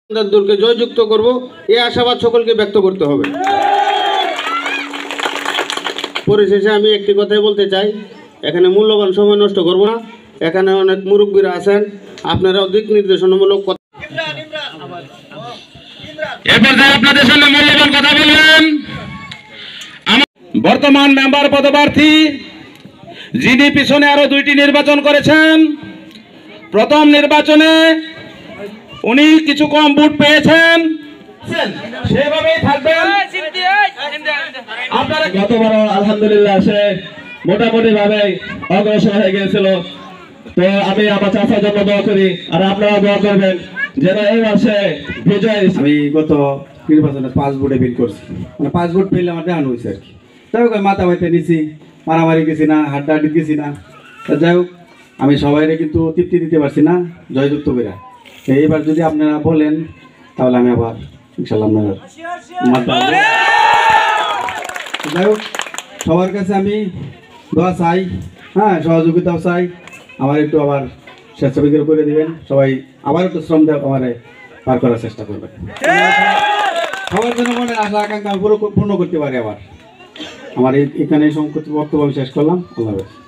দলকে জয়যুক্ত করব এই আশাবাদ সকলকে ব্যক্ত করতে হবে। পরিশেষে আমি একটি কথাই বলতে চাই, এখানে মূল্যবান সময় নষ্ট করব না। এখানে অনেক মুরব্বীরা আছেন, আপনারাও দিক নির্দেশনামূলক কথা আপনাদের সামনে মূল্যবান কথা বললেন বর্তমান মেম্বার পদপ্রার্থী, যিনি পিছনে আরো 2টি নির্বাচন করেছেন। প্রথম নির্বাচনে উনি কিছু কম ভোট পেয়েছেন, সেভাবেই থাকবেন। আপনারা গতবার আলহামদুলিল্লাহ সে মোটামুটি ভাবে অগ্রসর হয়ে গিয়েছিল। তো আমি আমার চাচার জন্য দোয়া করি, আর আপনারা দোয়া করবেন যেন এই মাসে বিজয়। আমি গত নির্বাচনে 5 ভোটে বিল করছি, মানে 5 ভোট পেলে আমার দেখানো হয়েছে আর কি। যাই হোক, মাথা বাইতে নিছি, মারামারি গেছি না, হাড্ডাহাড্ডি গেছি না। যাই হোক, আমি সবাইরে কিন্তু তৃপ্তি দিতে পারছি না জয়যুক্ত করে। এইবার যদি আপনারা বলেন তাহলে আমি আবার ইনশাল্লাহ আপনার মাথা। যাই হোক, সবার কাছে আমি দোয়া চাই, হ্যাঁ, সহযোগিতাও চাই। আমার একটু আবার স্বেচ্ছাবিক্রি করে দিবেন, সবাই আবার একটু শ্রম দেওয়া আমারে পার করার চেষ্টা করবেন। সবার জন্য মনের আশা আকাঙ্ক্ষা আমি পূর্ণ করতে পারি। আবার আমার এখানে বক্তব্য আমি শেষ করলাম। আল্লাহ হাফেজ।